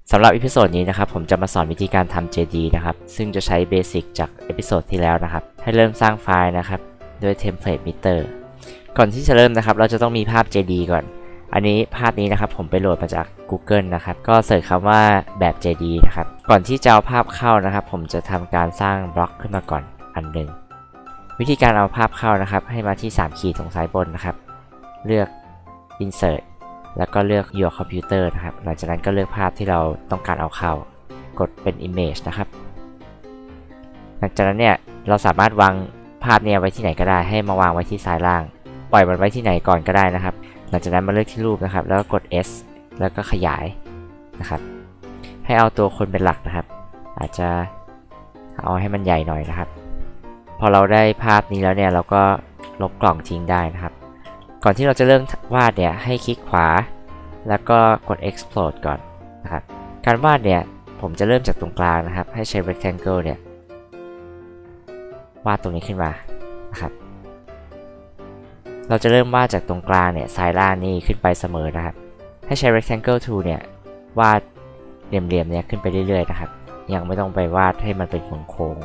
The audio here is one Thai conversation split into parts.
สำหรับอีพิโซดนี้นะครับผมจะมาสอนวิธีการทำ JD นะครับซึ่งจะใช้เบสิกจากเอพิโซดที่แล้วนะครับให้เริ่มสร้างไฟล์นะครับด้วย Template Meter ก่อนที่จะเริ่มนะครับเราจะต้องมีภาพ JD ก่อนอันนี้ภาพนี้นะครับผมไปโหลดมาจาก Google นะครับก็เสิร์ชคำว่าแบบ JD นะครับก่อนที่จะเอาภาพเข้านะครับผมจะทำการสร้างบล็อกขึ้นมาก่อนอันหนึ่งวิธีการเอาภาพเข้านะครับให้มาที่3ขีดตรงซ้ายบนนะครับเลือก Insert แล้วก็เลือก Your Computer นะครับหลังจากนั้นก็เลือกภาพที่เราต้องการเอาเข้ากดเป็น Image นะครับหลังจากนั้นเนี่ยเราสามารถวางภาพเนี่ยไว้ที่ไหนก็ได้ให้มาวางไว้ที่ซ้ายล่างปล่อยมันไว้ที่ไหนก่อนก็ได้นะครับหลังจากนั้นมาเลือกที่รูปนะครับแล้วก็กด S แล้วก็ขยายนะครับให้เอาตัวคนเป็นหลักนะครับอาจจะเอาให้มันใหญ่หน่อยนะครับพอเราได้ภาพนี้แล้วเนี่ยเราก็ลบกล่องทิ้งได้นะครับก่อนที่เราจะเริ่มวาดเนี่ยให้คลิกขวาแล้วก็กด Explode ก่อนนะครับการวาดเนี่ยผมจะเริ่มจากตรงกลางนะครับให้ใช้ Rectangle เนี่ยวาดตรงนี้ขึ้นมานะครับเราจะเริ่มวาดจากตรงกลางเนี่ยซ้ายล่างนี่ขึ้นไปเสมอนะครับให้ใช้ Rectangle Tool เนี่ยวาดเหลี่ยมๆเนี่ยขึ้นไปเรื่อยๆนะครับยังไม่ต้องไปวาดให้มันเป็นโค้ง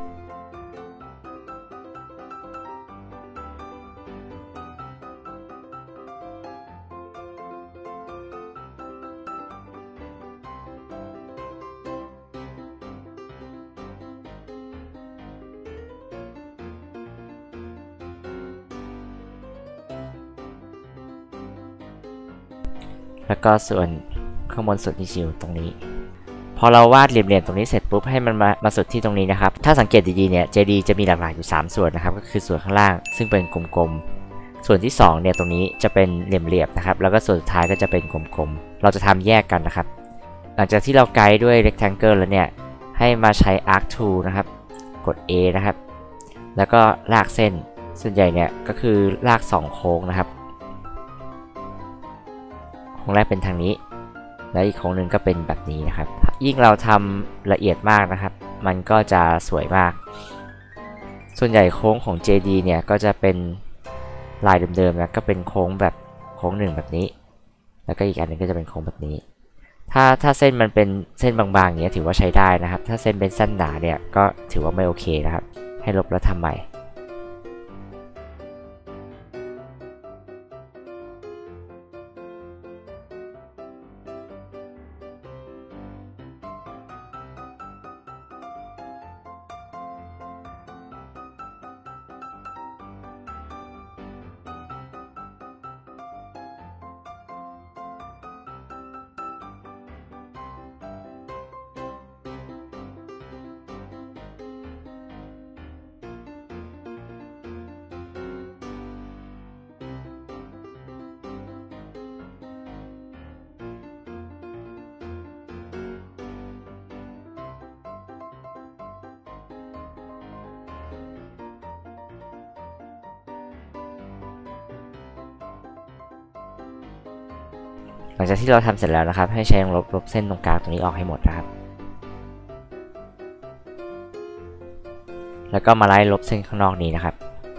แล้วก็ส่วนข้างบนสุดที่อยู่ตรงนี้พอเราวาดเหลี่ยมๆตรงนี้เสร็จปุ๊บให้มันมาสุดที่ตรงนี้นะครับถ้าสังเกตดีๆเนี่ย JD จะมีหลักๆอยู่3ส่วนนะครับก็คือส่วนข้างล่างซึ่งเป็นกลมๆส่วนที่2เนี่ยตรงนี้จะเป็นเหลี่ยมๆนะครับแล้วก็ส่วนสุดท้ายก็จะเป็นกลมๆเราจะทำแยกกันนะครับหลังจากที่เราไกด์ด้วย rectangle แล้วเนี่ยให้มาใช้ arc tool นะครับกด A นะครับแล้วก็ลากเส้นส่วนใหญ่เนี่ยก็คือลาก2โค้งนะครับโค้งแรกเป็นทางนี้และอีกโค้งหนึ่งก็เป็นแบบนี้นะครับยิ่งเราทำละเอียดมากนะครับมันก็จะสวยมากส่วนใหญ่โค้งของ JD เนี่ยก็จะเป็นลายเดิมๆนะก็เป็นโค้งแบบโค้งหนึ่งแบบนี้แล้วก็อีกอันนึงก็จะเป็นโค้งแบบนี้ถ้าเส้นมันเป็นเส้นบางๆอย่างเงี้ยถือว่าใช้ได้นะครับถ้าเส้นเป็นเส้นหนาเนี่ยก็ถือว่าไม่โอเคนะครับให้ลบแล้วทำใหม่หลังจากที่เราทำเสร็จแล้วนะครับให้ใช้ลบเส้นตรงกลางตรงนี้ออกให้หมดนะครับแล้วก็มาไล่ลบเส้นข้างนอกนี้นะครับ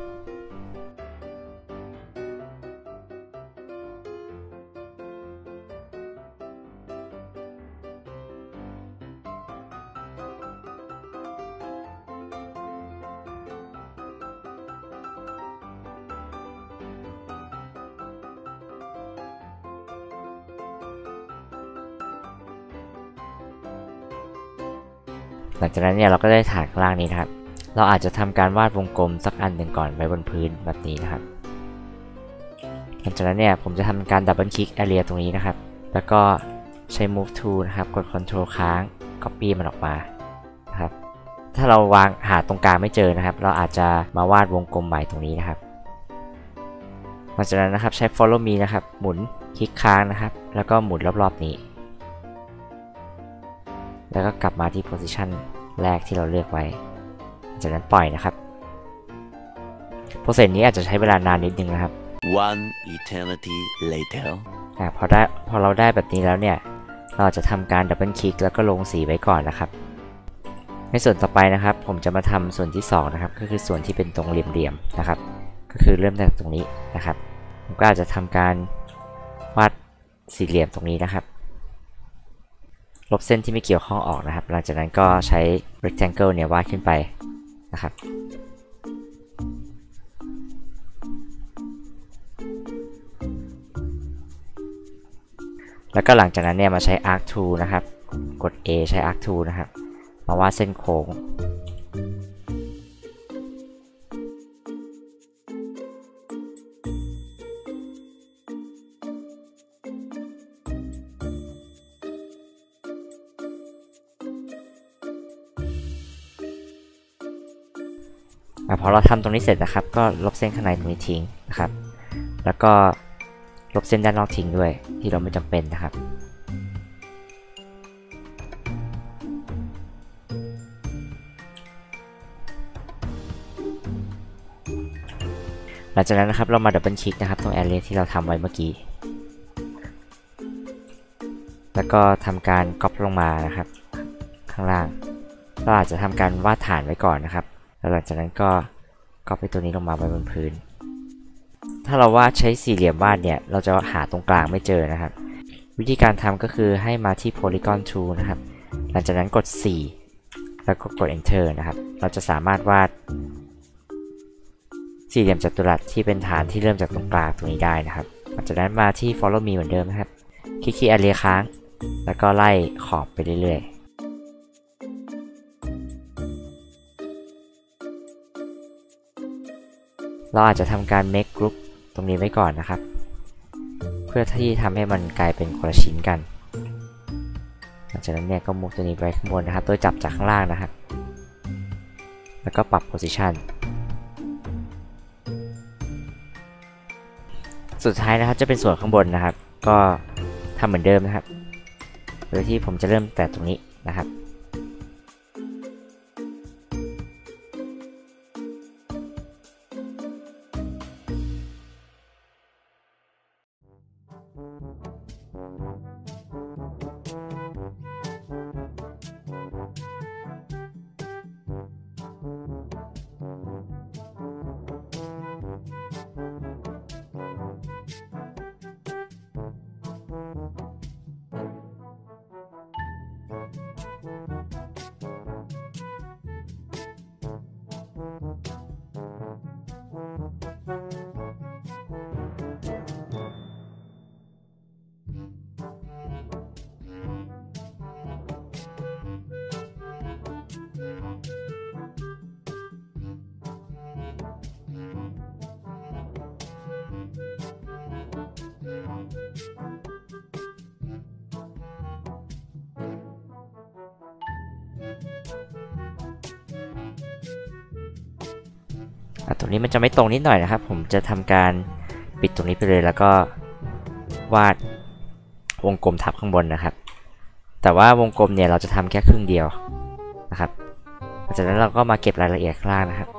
หลังจากนั้นเนี่ยเราก็ได้ฐานข้างล่างนี้นะครับเราอาจจะทำการวาดวงกลมสักอันหนึ่งก่อนไว้บนพื้นแบบนี้นะครับหลังจากนั้นเนี่ยผมจะทำการดับเบิลคลิก Area ตรงนี้นะครับแล้วก็ใช้ Move Tool นะครับกด Ctrl ค้าง Copy มันออกมานะครับถ้าเราวางหาตรงกลางไม่เจอนะครับเราอาจจะมาวาดวงกลมใหม่ตรงนี้นะครับหลังจากนั้นนะครับใช้ Follow Me นะครับหมุนคลิกค้างนะครับแล้วก็หมุนรอบๆนี้แล้วก็กลับมาที่ Position แรกที่เราเลือกไว้จากนั้นปล่อยนะครับโปรเซสนี้อาจจะใช้เวลานานนิดนึงนะครับ One eternity later พอเราได้แบบนี้แล้วเนี่ยเราจะทำการดับเบิลคลิกแล้วก็ลงสีไว้ก่อนนะครับในส่วนต่อไปนะครับผมจะมาทำส่วนที่2นะครับก็คือส่วนที่เป็นตรงเหลี่ยมๆนะครับก็คือเริ่มจากตรงนี้นะครับผมก็อาจจะทำการวาดสี่เหลี่ยมตรงนี้นะครับลบเส้นที่ไม่เกี่ยวข้องออกนะครับหลังจากนั้นก็ใช้ rectangle เนี่ยวาดขึ้นไปนะครับแล้วก็หลังจากนั้นเนี่ยมาใช้ arc tool นะครับกด A ใช้ arc tool นะครับมาวาดเส้นโค้งพอเราทำตรงนี้เสร็จนะครับก็ลบเส้นข้างในตรงนี้ทิ้งนะครับแล้วก็ลบเส้นด้านนอกทิ้งด้วยที่เราไม่จำเป็นนะครับหลังจากนั้นนะครับเรามาดับเบิลคลิกนะครับตรงแอเรียที่เราทำไว้เมื่อกี้แล้วก็ทำการก๊อปลงมานะครับข้างล่างเราอาจจะทำการวาดฐานไว้ก่อนนะครับแล้วหลังจากนั้นก็ก๊อปไปตัวนี้ลงมาไว้บนพื้นถ้าเราวาดใช้สี่เหลี่ยมวาดเนี่ยเราจะหาตรงกลางไม่เจอนะครับวิธีการทำก็คือให้มาที่ Polygon Tool นะครับหลังจากนั้นกด 4 แล้วก็กด Enter นะครับเราจะสามารถวาดสี่เหลี่ยมจัตุรัสที่เป็นฐานที่เริ่มจากตรงกลางตรงนี้ได้นะครับหลังจากนั้นมาที่ Follow Me เหมือนเดิมนะครับคลิกที่ Area ค้างแล้วก็ไล่ขอบไปเรื่อยๆเราอาจจะทำการ make group ตรงนี้ไว้ก่อนนะครับเพื่อที่ทำให้มันกลายเป็นคนละชิ้นกันหลังจากนั้นเนี่ยก็มุกตัวนี้ไปข้างบนนะครับโดยจับจากข้างล่างนะครับแล้วก็ปรับ position สุดท้ายนะครับจะเป็นส่วนข้างบนนะครับก็ทำเหมือนเดิมนะครับโดยที่ผมจะเริ่มแต่ตรงนี้นะครับ ตรงนี้มันจะไม่ตรงนิดหน่อยนะครับผมจะทำการปิดตรงนี้ไปเลยแล้วก็วาดวงกลมทับข้างบนนะครับแต่ว่าวงกลมเนี่ยเราจะทำแค่ครึ่งเดียวนะครับหลังจากนั้นเราก็มาเก็บรายละเอียดข้างล่างนะครับ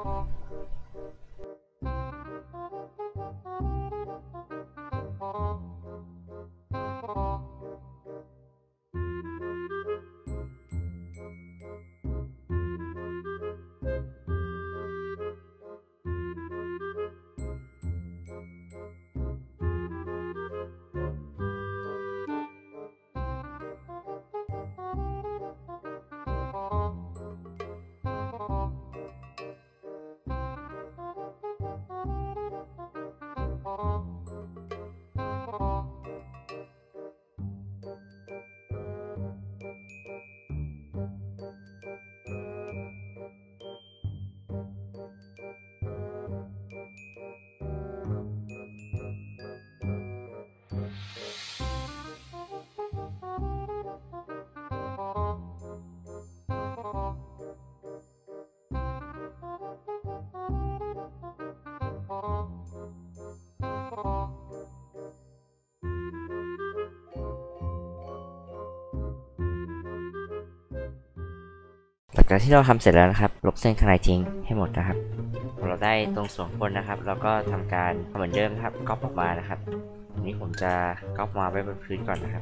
หลังจากที่เราทำเสร็จแล้วนะครับลบเส้นข้างในทิ้งให้หมดนะครับพอเราได้ตรงส่วนบนนะครับเราก็ทำการเหมือนเดิมนะครับก๊อปออกมานะครับอันนี้ผมจะก๊อปมาไว้บนพื้นก่อนนะครับ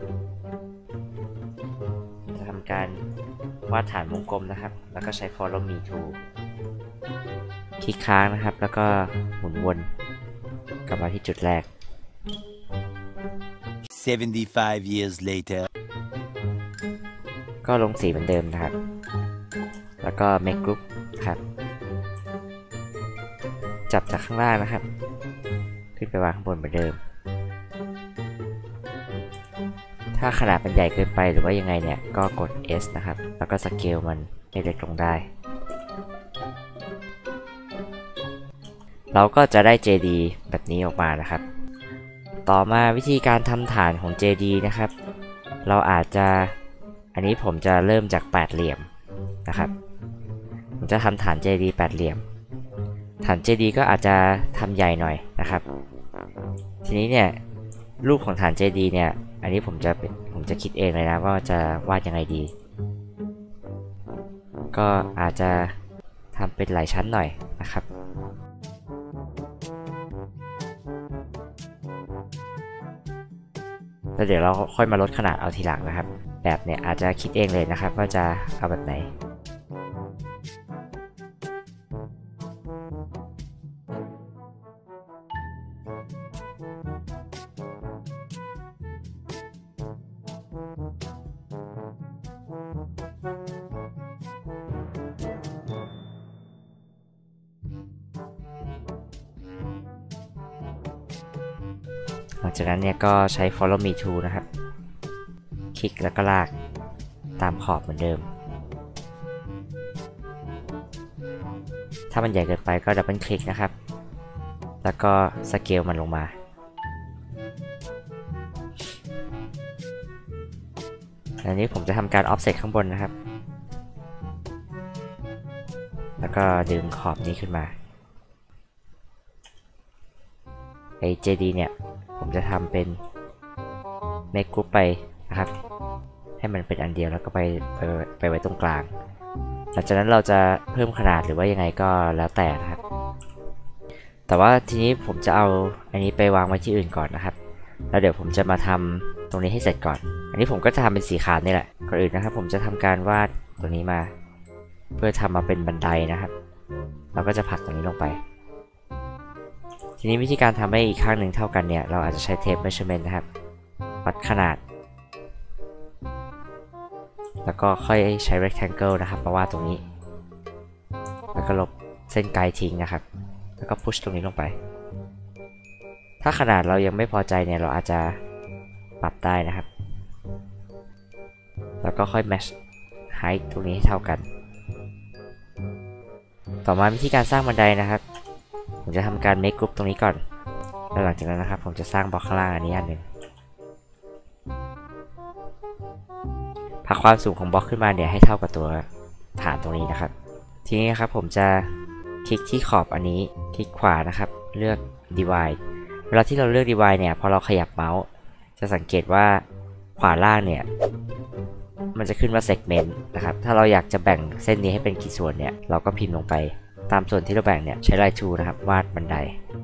จะทำการวาดฐานวงกลมนะครับแล้วก็ใช้ Follow Me Tool คลิกค้างนะครับแล้วก็หมุนวนกลับมาที่จุดแรก 75 years later ก็ลงสีเหมือนเดิมนะครับแล้วก็ make group ครับจับจากข้างล่างนะครับขึ้นไปวางข้างบนเหมือนเดิมถ้าขนาดมันใหญ่เกินไปหรือว่ายังไงเนี่ยก็กด S นะครับแล้วก็สเกลมันให้เล็กลงได้เราก็จะได้ JD แบบนี้ออกมานะครับต่อมาวิธีการทำฐานของ JD นะครับเราอาจจะอันนี้ผมจะเริ่มจาก8เหลี่ยมนะครับผมจะทำฐาน JD 8เหลี่ยมฐาน JD ก็อาจจะทำใหญ่หน่อยนะครับทีนี้เนี่ยรูปของฐาน JD เนี่ยอันนี้ผมจะคิดเองเลยนะว่าจะวาดยังไงดีก็อาจจะทำเป็นหลายชั้นหน่อยนะครับแล้วเดี๋ยวเราค่อยมาลดขนาดเอาทีหลังนะครับแบบเนี่ยอาจจะคิดเองเลยนะครับว่าจะเอาแบบไหนหลังจากนั้นเนี่ยก็ใช้ follow me to นะครับคลิกแล้วก็ลากตามขอบเหมือนเดิมถ้ามันใหญ่เกินไปก็ดับเบิลคลิกนะครับแล้วก็สเกลมันลงมาอันนี้ผมจะทำการ offset ข้างบนนะครับแล้วก็ดึงขอบนี้ขึ้นมาไอ้ JD เนี่ยผมจะทำเป็น make group ไปนะครับให้มันเป็นอันเดียวแล้วก็ไปไว้ตรงกลางหลังจากนั้นเราจะเพิ่มขนาดหรือว่ายังไงก็แล้วแต่นะครับแต่ว่าทีนี้ผมจะเอาอันนี้ไปวางไว้ที่อื่นก่อนนะครับแล้วเดี๋ยวผมจะมาทำตรงนี้ให้เสร็จก่อนอันนี้ผมก็จะทำเป็นสีขาวนี่แหละก่อนอื่นนะครับผมจะทำการวาดตัวนี้มาเพื่อทำมาเป็นบันไดนะครับเราก็จะผลักตรงนี้ลงไปทีนี้วิธีการทำให้อีกข้างหนึ่งเท่ากันเนี่ยเราอาจจะใช้เทป measurement นะครับวัดขนาดแล้วก็ค่อยใช้ rectangle นะครับมาวาดตรงนี้แล้วก็ลบเส้นไกด์ทิ้งนะครับแล้วก็พุชตรงนี้ลงไปถ้าขนาดเรายังไม่พอใจเนี่ยเราอาจจะปรับได้นะครับแล้วก็ค่อย match height ตรงนี้ให้เท่ากันต่อมาวิธีการสร้างบันไดนะครับผมจะทำการ make group ตรงนี้ก่อนแล้วหลังจากนั้นนะครับผมจะสร้างบล็อกข้างล่างอันนี้อันหนึ่งผลักความสูงของบล็อกขึ้นมาเนี่ยให้เท่ากับตัวฐานตรงนี้นะครับทีนี้ครับผมจะคลิกที่ขอบอันนี้คลิกขวานะครับเลือก divide เวลาที่เราเลือก divide เนี่ยพอเราขยับเมาส์จะสังเกตว่าขวาล่างเนี่ยมันจะขึ้นว่า segment นะครับถ้าเราอยากจะแบ่งเส้นนี้ให้เป็นกี่ส่วนเนี่ยเราก็พิมพ์ลงไปตามส่วนที่เราแบ่งเนี่ยใช้ line tool นะครับวาดบันได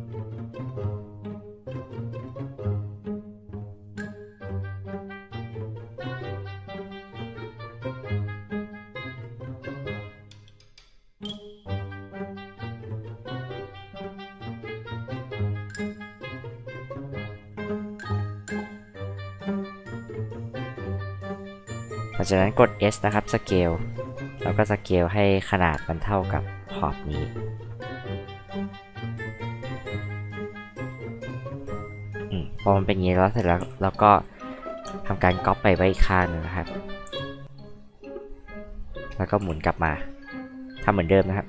หลังจากนั้นกด S นะครับสเกลแล้วก็สเกลให้ขนาดมันเท่ากับขอบนี้พอมันเป็นอย่างนี้แล้วเสร็จแล้วก็ทำการก๊อปไปไว้อีกข้างนึงนะครับแล้วก็หมุนกลับมาทำเหมือนเดิมนะครับ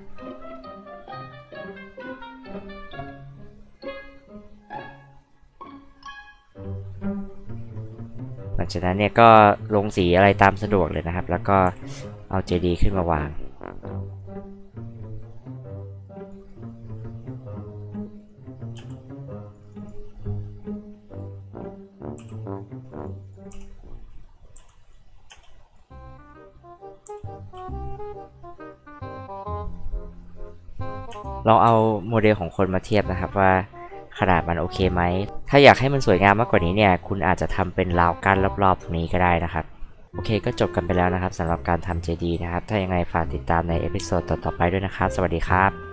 หลังจากนั้นเนี่ยก็ลงสีอะไรตามสะดวกเลยนะครับแล้วก็เอา JD ขึ้นมาวางเราเอาโมเดลของคนมาเทียบนะครับว่าขนาดมันโอเคไหมถ้าอยากให้มันสวยงามมากกว่านี้เนี่ยคุณอาจจะทำเป็นราวกั้นรอบๆตรงนี้ก็ได้นะครับโอเคก็จบกันไปแล้วนะครับสำหรับการทำ JD นะครับถ้ายังไงฝากติดตามในเอพิโซดต่อๆไปด้วยนะครับสวัสดีครับ